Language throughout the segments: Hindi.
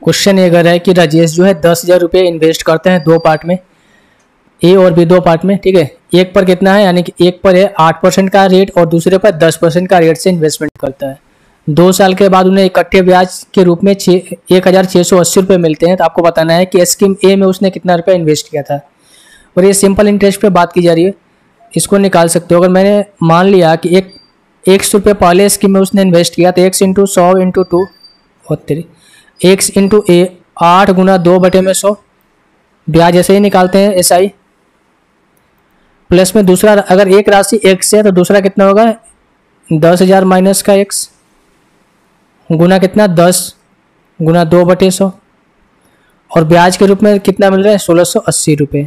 क्वेश्चन ये कर रहा है कि राजेश जो है 10,000 रुपये इन्वेस्ट करते हैं दो पार्ट में, ए और बी दो पार्ट में, ठीक है। एक पर कितना है, यानी कि एक पर है 8% का रेट और दूसरे पर 10% का रेट से इन्वेस्टमेंट करता है। 2 साल के बाद उन्हें इकट्ठे ब्याज के रूप में 1,680 रुपये मिलते हैं। तो आपको बताना है कि स्कीम ए में उसने कितना रुपया इन्वेस्ट किया था। और ये सिंपल इंटरेस्ट पे बात की जा रही है, इसको निकाल सकते हो। अगर मैंने मान लिया कि 100 रुपये पहले स्कीम में उसने इन्वेस्ट किया तो 1 × 100 × 2 होते 1 × ए 8 × 2/100 ब्याज ऐसे ही निकालते हैं SI। प्लस में दूसरा, अगर एक राशि x है तो दूसरा कितना होगा 10,000 माइनस का x गुना कितना 10 × 2/100 और ब्याज के रूप में कितना मिल रहा है 1,680 रुपये।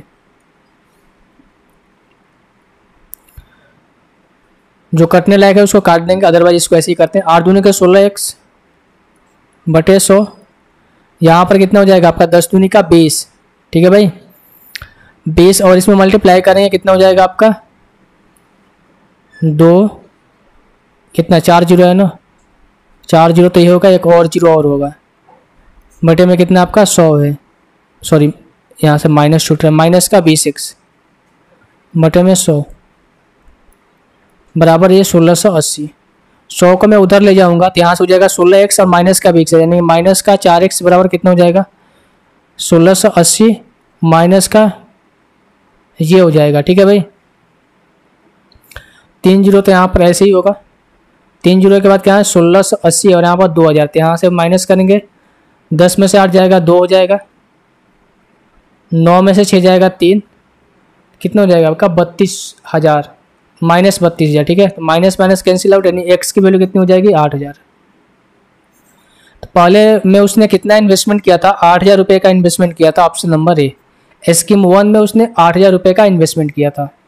जो कटने लायक है उसको काट देंगे, अदरवाइज इसको ऐसे ही करते हैं। 8 दूनी का 16x/100, यहाँ पर कितना हो जाएगा आपका 10 दूनी का 20, ठीक है भाई 20, और इसमें मल्टीप्लाई करेंगे कितना हो जाएगा आपका 2 कितना 4 जीरो है ना, 4 जीरो तो ये होगा, एक और जीरो और होगा, बटे में कितना आपका 100 है, सॉरी यहाँ से माइनस छूट रहा है, माइनस का 20x बटे में 100 बराबर ये 1,680। 100 को मैं उधर ले जाऊंगा तो यहाँ से हो जाएगा 16x और माइनस का 20 यानी माइनस का 4x बराबर कितना हो जाएगा 1,680 माइनस का ये हो जाएगा, ठीक है भाई 3 जीरो तो यहाँ पर ऐसे ही होगा। 3 जीरो के बाद क्या है 1,680 और यहाँ पर 2,000, तो यहाँ से माइनस करेंगे 10 में से 8 जाएगा 2 हो जाएगा, 9 में से 6 जाएगा 3, कितना हो जाएगा आपका 32,000 माइनस 32,000, ठीक है। तो माइनस माइनस कैंसिल आउट, यानी एक्स की वैल्यू कितनी हो जाएगी 8,000। तो पहले में उसने कितना इन्वेस्टमेंट किया था 8,000 रुपये का इन्वेस्टमेंट किया था, ऑप्शन नंबर ए। स्कीम 1 में उसने 8,000 रुपये का इन्वेस्टमेंट किया था।